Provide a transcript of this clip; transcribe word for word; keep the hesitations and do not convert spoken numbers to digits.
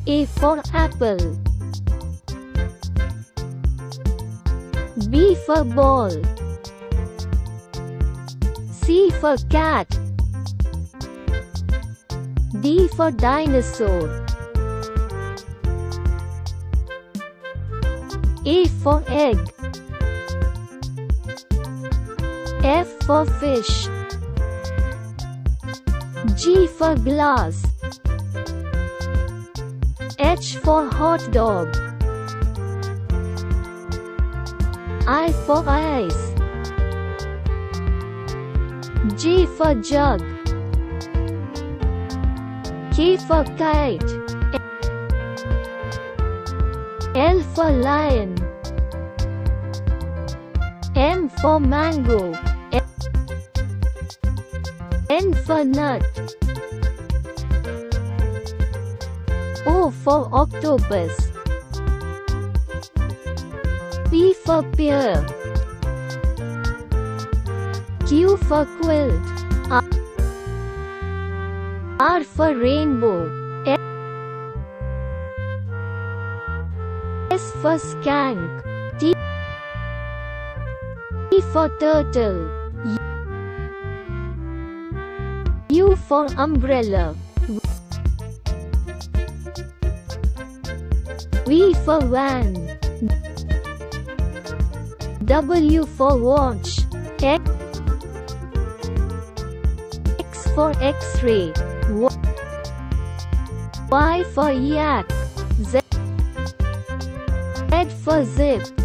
A for apple. B for ball. C for cat. D for dinosaur. A for egg. F for fish. G for glass. H for hot dog. I for ice. J for jug. K for kite. L for lion. M for mango. N for nut. O for octopus. P for pear. Q for quilt. R for rainbow. S for skunk. T for turtle. U for umbrella. V for van. W for watch. X for X-ray. Y for yak. Z for zip.